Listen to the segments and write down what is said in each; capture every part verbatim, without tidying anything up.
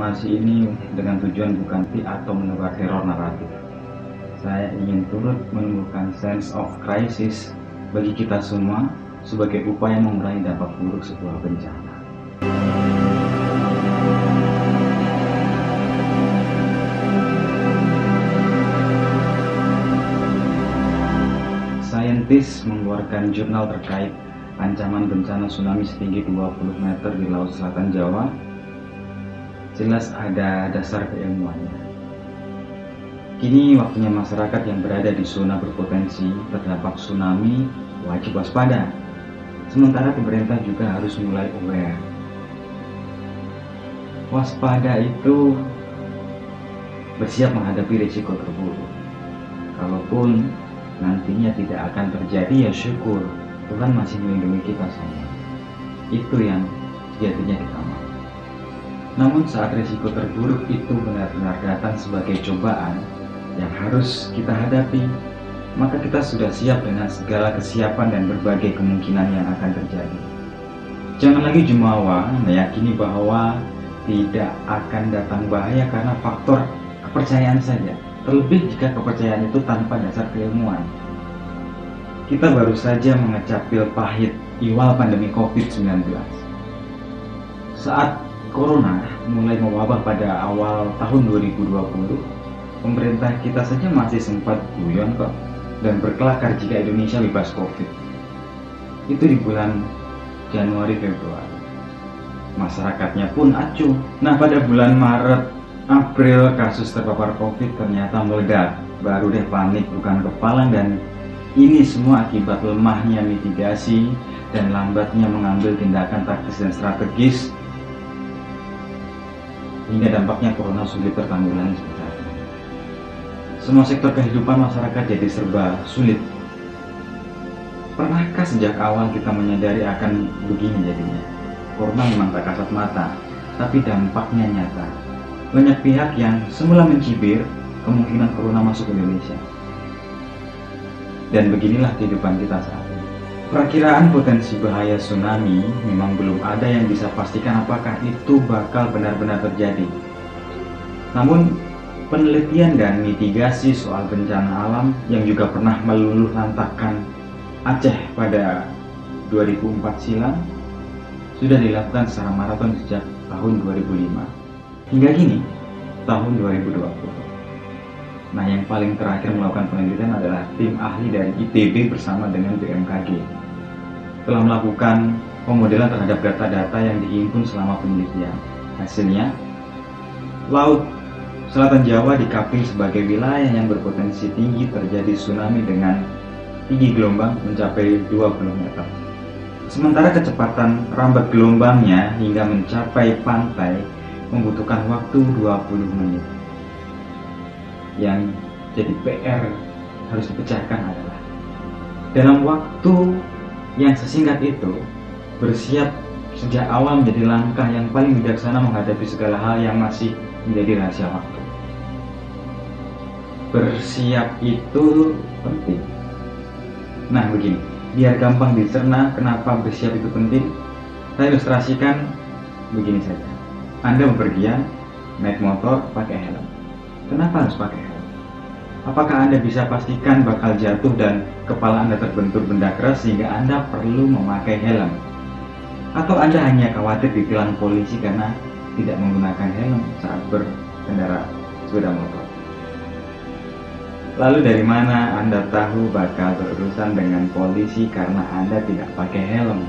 informasi ini dengan tujuan bukan atau menebar teror naratif. Saya ingin turut menumbuhkan sense of crisis bagi kita semua sebagai upaya mengurangi dampak buruk sebuah bencana. Saintis mengeluarkan jurnal terkait ancaman bencana tsunami setinggi dua puluh meter di Laut Selatan Jawa. Jelas ada dasar keilmuannya. Kini waktunya masyarakat yang berada di zona berpotensi terdampak tsunami wajib waspada. Sementara pemerintah juga harus mulai aware. Waspada itu bersiap menghadapi risiko terburuk. Kalaupun nantinya tidak akan terjadi, ya syukur, Tuhan masih melindungi kita semua. Itu yang sejatinya kita mau. Namun saat risiko terburuk itu benar-benar datang sebagai cobaan yang harus kita hadapi, maka kita sudah siap dengan segala kesiapan dan berbagai kemungkinan yang akan terjadi. Jangan lagi jumawa meyakini bahwa tidak akan datang bahaya karena faktor kepercayaan saja, terlebih jika kepercayaan itu tanpa dasar keilmuan. Kita baru saja mengecap pil pahit iwal pandemi covid sembilan belas. Saat Corona mulai mewabah pada awal tahun dua ribu dua puluh, pemerintah kita saja masih sempat guyon kok dan berkelakar jika Indonesia bebas Covid. Itu di bulan Januari Februari. Masyarakatnya pun acuh. Nah, pada bulan Maret April kasus terpapar Covid ternyata meledak. Baru deh panik bukan kepalang, dan ini semua akibat lemahnya mitigasi dan lambatnya mengambil tindakan taktis dan strategis, hingga dampaknya corona sulit tertanggulangi sebenarnya. Semua sektor kehidupan masyarakat jadi serba sulit. Pernahkah sejak awal kita menyadari akan begini jadinya? Corona memang tak kasat mata, tapi dampaknya nyata. Banyak pihak yang semula mencibir kemungkinan corona masuk ke Indonesia. Dan beginilah kehidupan kita saat ini. Perakiraan potensi bahaya tsunami memang belum ada yang bisa pastikan apakah itu bakal benar-benar terjadi. Namun, penelitian dan mitigasi soal bencana alam yang juga pernah meluluh lantakkan Aceh pada dua ribu empat silam sudah dilakukan secara maraton sejak tahun dua ribu lima hingga kini tahun dua ribu dua puluh. Nah, yang paling terakhir melakukan penelitian adalah tim ahli dari I T B bersama dengan B M K G. Telah melakukan pemodelan terhadap data-data yang dihimpun selama penelitian. Hasilnya, Laut Selatan Jawa dikapling sebagai wilayah yang berpotensi tinggi terjadi tsunami dengan tinggi gelombang mencapai dua puluh meter. Sementara kecepatan rambat gelombangnya hingga mencapai pantai membutuhkan waktu dua puluh menit. Yang jadi P R harus dipecahkan adalah dalam waktu yang sesingkat itu, bersiap sejak awal menjadi langkah yang paling bijaksana menghadapi segala hal yang masih menjadi rahasia waktu. Bersiap itu penting. Nah, begini, biar gampang dicerna kenapa bersiap itu penting, saya ilustrasikan begini saja. Anda bepergian naik motor pakai helm. Kenapa harus pakai helm? Apakah Anda bisa pastikan bakal jatuh dan kepala Anda terbentur benda keras sehingga Anda perlu memakai helm? Atau Anda hanya khawatir ditilang polisi karena tidak menggunakan helm saat berkendara sepeda motor? Lalu dari mana Anda tahu bakal berurusan dengan polisi karena Anda tidak pakai helm?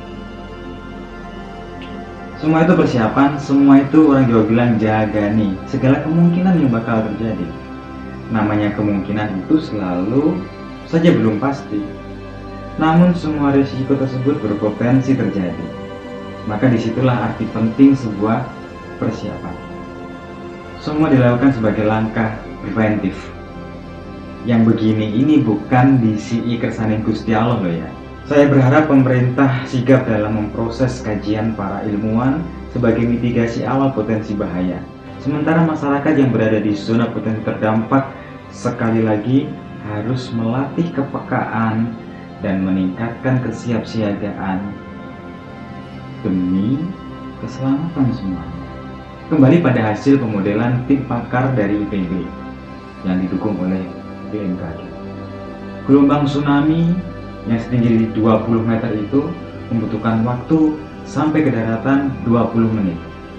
Semua itu persiapan, semua itu orang Jawa bilang jaga nih, segala kemungkinan yang bakal terjadi. Namanya kemungkinan itu selalu saja belum pasti. Namun semua risiko tersebut berpotensi terjadi. Maka disitulah arti penting sebuah persiapan. Semua dilakukan sebagai langkah preventif. Yang begini ini bukan disi kersaning Gusti Allah loh ya. Saya berharap pemerintah sigap dalam memproses kajian para ilmuwan sebagai mitigasi awal potensi bahaya. Sementara masyarakat yang berada di zona potensi terdampak sekali lagi harus melatih kepekaan dan meningkatkan kesiapsiagaan demi keselamatan semuanya. Kembali pada hasil pemodelan tim pakar dari I P B yang didukung oleh B M K G. Gelombang tsunami yang setinggi dua puluh meter itu membutuhkan waktu sampai ke daratan dua puluh menit.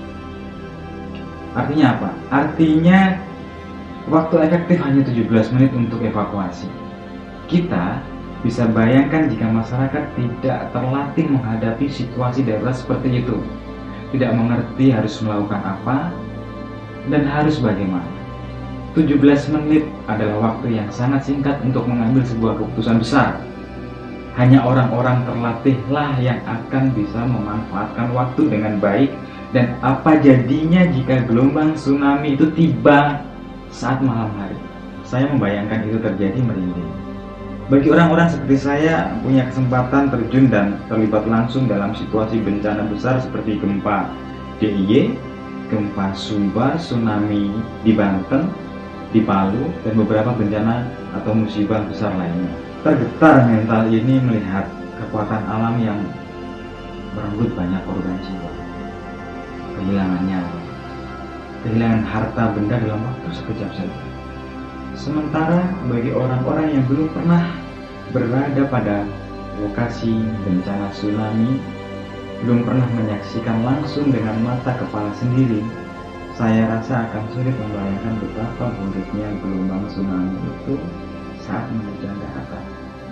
Artinya apa? Artinya waktu efektif hanya tujuh belas menit untuk evakuasi. Kita bisa bayangkan jika masyarakat tidak terlatih menghadapi situasi darurat seperti itu, tidak mengerti harus melakukan apa dan harus bagaimana. tujuh belas menit adalah waktu yang sangat singkat untuk mengambil sebuah keputusan besar. Hanya orang-orang terlatihlah yang akan bisa memanfaatkan waktu dengan baik. Dan apa jadinya jika gelombang tsunami itu tiba saat malam hari? Saya membayangkan itu terjadi merinding. Bagi orang-orang seperti saya punya kesempatan terjun dan terlibat langsung dalam situasi bencana besar seperti gempa D I Y, gempa Sumbar, tsunami di Banten, di Palu, dan beberapa bencana atau musibah besar lainnya. Tergetar mental ini melihat kekuatan alam yang merenggut banyak korban jiwa, kehilangan nyawa, kehilangan harta benda dalam waktu sekejap saja. Sementara bagi orang-orang yang belum pernah berada pada lokasi bencana tsunami, belum pernah menyaksikan langsung dengan mata kepala sendiri, saya rasa akan sulit membayangkan betapa buruknya gelombang tsunami itu saat menerjang daratan.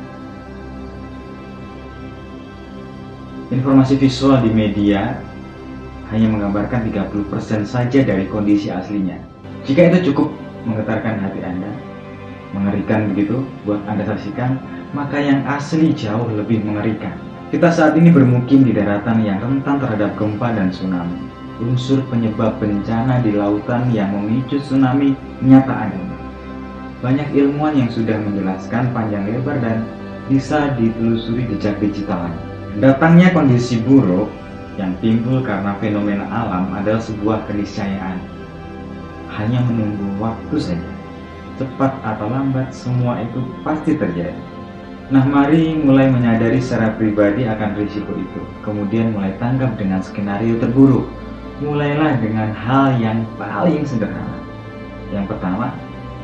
Informasi visual di media hanya menggambarkan tiga puluh persen saja dari kondisi aslinya. Jika itu cukup menggetarkan hati Anda, mengerikan begitu buat Anda saksikan, maka yang asli jauh lebih mengerikan. Kita saat ini bermukim di daratan yang rentan terhadap gempa dan tsunami. Unsur penyebab bencana di lautan yang memicu tsunami nyata adanya. Banyak ilmuwan yang sudah menjelaskan panjang lebar dan bisa ditelusuri jejak digital. Datangnya kondisi buruk yang timbul karena fenomena alam adalah sebuah keniscayaan. Hanya menunggu waktu saja. Cepat atau lambat semua itu pasti terjadi. Nah, mari mulai menyadari secara pribadi akan risiko itu. Kemudian mulai tanggap dengan skenario terburuk. Mulailah dengan hal yang paling sederhana. Yang pertama,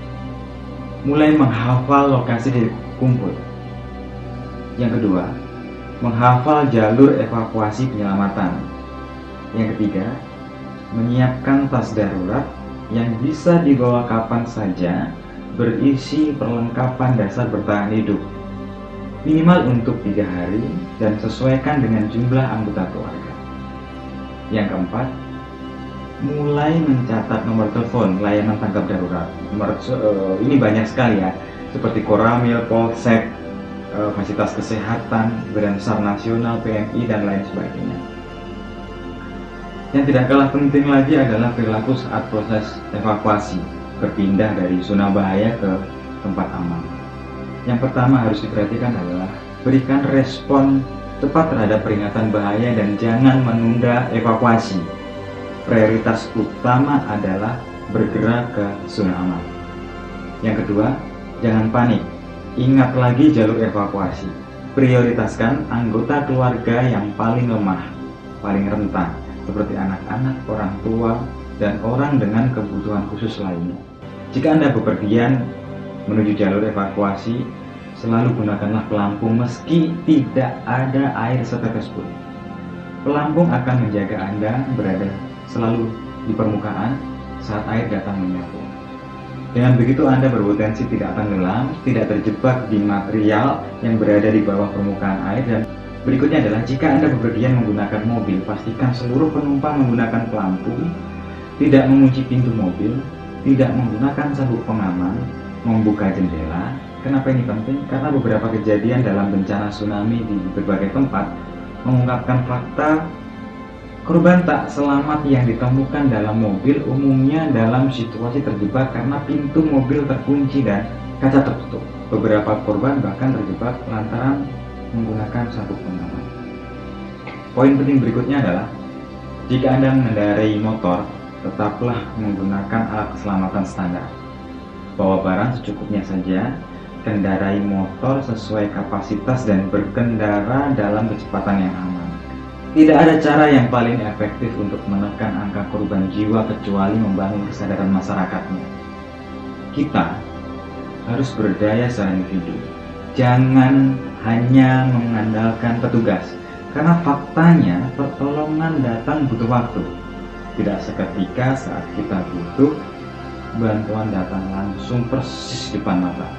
mulai menghafal lokasi titik kumpul. Yang kedua, menghafal jalur evakuasi penyelamatan. Yang ketiga, menyiapkan tas darurat yang bisa dibawa kapan saja, berisi perlengkapan dasar bertahan hidup minimal untuk tiga hari dan sesuaikan dengan jumlah anggota keluarga. Yang keempat, mulai mencatat nomor telepon layanan tanggap darurat. Nomor uh, ini banyak sekali ya, seperti Koramil, Polsek, uh, fasilitas kesehatan, Badan SAR Nasional, P M I, dan lain sebagainya. Yang tidak kalah penting lagi adalah perilaku saat proses evakuasi, berpindah dari zona bahaya ke tempat aman. Yang pertama harus diperhatikan adalah berikan respon cepat terhadap peringatan bahaya dan jangan menunda evakuasi. Prioritas utama adalah bergerak ke zona aman. Yang kedua, jangan panik. Ingat lagi jalur evakuasi. Prioritaskan anggota keluarga yang paling lemah, paling rentan, seperti anak-anak, orang tua, dan orang dengan kebutuhan khusus lainnya. Jika Anda bepergian menuju jalur evakuasi, selalu gunakanlah pelampung meski tidak ada air setetes pun. Pelampung akan menjaga Anda berada selalu di permukaan saat air datang menyapu. Dengan begitu Anda berpotensi tidak tenggelam, tidak terjebak di material yang berada di bawah permukaan air. Dan berikutnya adalah jika Anda bepergian menggunakan mobil, pastikan seluruh penumpang menggunakan pelampung, tidak mengunci pintu mobil, tidak menggunakan sabuk pengaman, membuka jendela. Kenapa ini penting? Karena beberapa kejadian dalam bencana tsunami di berbagai tempat mengungkapkan fakta korban tak selamat yang ditemukan dalam mobil umumnya dalam situasi terjebak karena pintu mobil terkunci dan kaca tertutup. Beberapa korban bahkan terjebak lantaran menggunakan sabuk pengaman. Poin penting berikutnya adalah jika Anda mengendarai motor, tetaplah menggunakan alat keselamatan standar. Bawa barang secukupnya saja, kendarai motor sesuai kapasitas dan berkendara dalam kecepatan yang aman. Tidak ada cara yang paling efektif untuk menekan angka korban jiwa kecuali membangun kesadaran masyarakatnya. Kita harus berdaya secara individu. Jangan hanya mengandalkan petugas, karena faktanya pertolongan datang butuh waktu. Tidak seketika saat kita butuh, bantuan datang langsung persis di depan mata.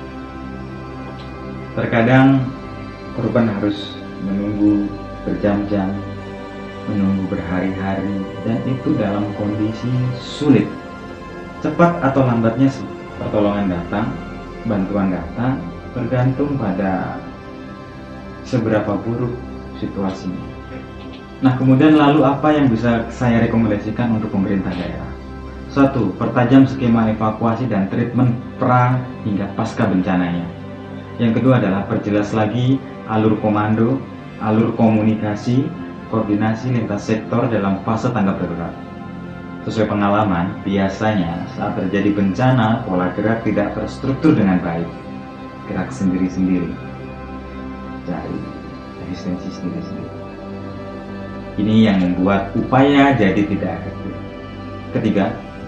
Terkadang korban harus menunggu berjam-jam, menunggu berhari-hari, dan itu dalam kondisi sulit. Cepat atau lambatnya pertolongan datang, bantuan datang, tergantung pada seberapa buruk situasinya. Nah, kemudian lalu apa yang bisa saya rekomendasikan untuk pemerintah daerah? Satu, pertajam skema evakuasi dan treatment pra hingga pasca bencananya. Yang kedua adalah perjelas lagi alur komando, alur komunikasi, koordinasi lintas sektor dalam fase tanggap darurat. Sesuai pengalaman, biasanya saat terjadi bencana, pola gerak tidak terstruktur dengan baik. Gerak sendiri-sendiri, cari eksistensi sendiri-sendiri. Ini yang membuat upaya jadi tidak efektif. Ketiga,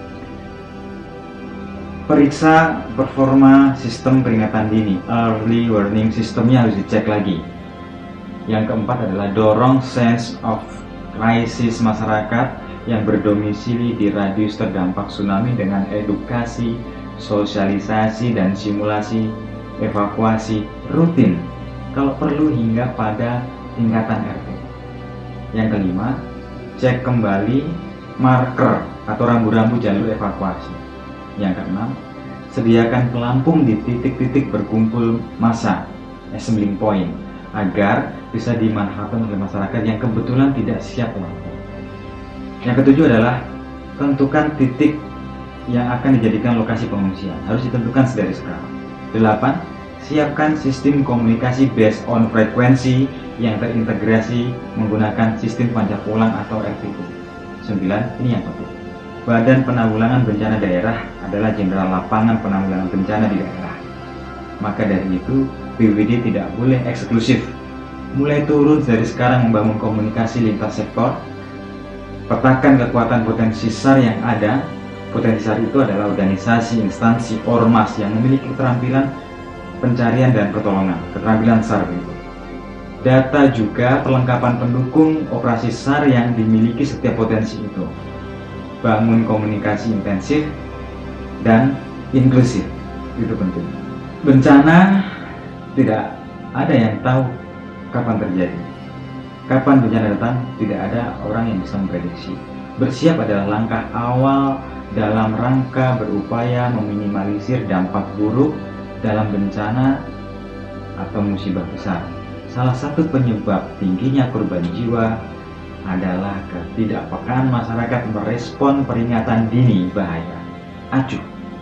periksa performa sistem peringatan dini, early warning sistemnya harus dicek lagi. Yang keempat adalah dorong sense of crisis masyarakat yang berdomisili di radius terdampak tsunami dengan edukasi, sosialisasi, dan simulasi evakuasi rutin, kalau perlu hingga pada tingkatan R T. Yang kelima, cek kembali marker atau rambu-rambu jalur evakuasi. Yang keenam, sediakan pelampung di titik-titik berkumpul massa, assembling point, agar bisa dimanfaatkan oleh masyarakat yang kebetulan tidak siap lampu. Yang ketujuh adalah tentukan titik yang akan dijadikan lokasi pengungsian. Harus ditentukan sedari sekarang. Delapan, siapkan sistem komunikasi based on frekuensi yang terintegrasi menggunakan sistem panca pulang atau R P U. Sembilan, ini yang penting. Badan Penanggulangan Bencana Daerah adalah jenderal lapangan penanggulangan bencana di daerah. Maka dari itu, B W D tidak boleh eksklusif. Mulai turun dari sekarang membangun komunikasi lintas sektor, petakan kekuatan potensi SAR yang ada. Potensi SAR itu adalah organisasi, instansi, ormas yang memiliki keterampilan pencarian dan pertolongan, keterampilan SAR itu. Data juga perlengkapan pendukung operasi SAR yang dimiliki setiap potensi itu. Bangun komunikasi intensif dan inklusif, itu penting. Bencana tidak ada yang tahu kapan terjadi. Kapan bencana datang, tidak ada orang yang bisa memprediksi. Bersiap adalah langkah awal dalam rangka berupaya meminimalisir dampak buruk dalam bencana atau musibah besar. Salah satu penyebab tingginya korban jiwa adalah ketidakpekaan masyarakat merespon peringatan dini bahaya. Acuh.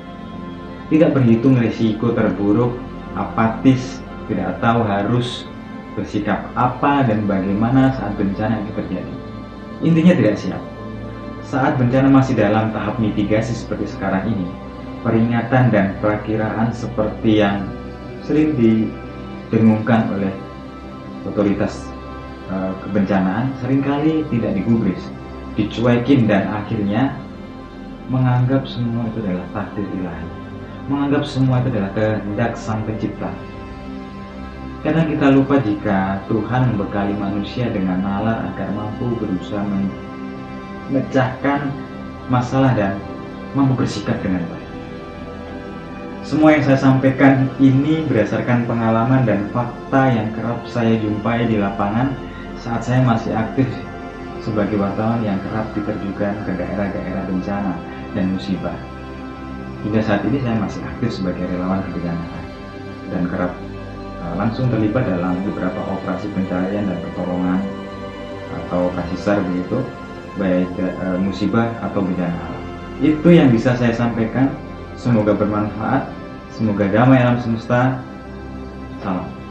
Tidak berhitung risiko terburuk, apatis, tidak tahu harus bersikap apa dan bagaimana saat bencana itu terjadi. Intinya tidak siap. Saat bencana masih dalam tahap mitigasi seperti sekarang ini, peringatan dan perakiraan seperti yang sering didengungkan oleh otoritas e, kebencanaan seringkali tidak digubris, dicuekin, dan akhirnya menganggap semua itu adalah takdir ilahi, menganggap semua itu adalah kehendak Sang Pencipta. Karena kita lupa jika Tuhan membekali manusia dengan nalar agar mampu berusaha memecahkan masalah dan mampu bersikap dengan baik. Semua yang saya sampaikan ini berdasarkan pengalaman dan fakta yang kerap saya jumpai di lapangan saat saya masih aktif sebagai wartawan yang kerap diterjunkan ke daerah-daerah bencana dan musibah. Hingga saat ini saya masih aktif sebagai relawan kebencanaan dan kerap langsung terlibat dalam beberapa operasi pencarian dan pertolongan atau kasih SAR begitu, baik e, musibah atau bencana alam. Itu yang bisa saya sampaikan. Semoga bermanfaat. Semoga damai alam semesta. Salam.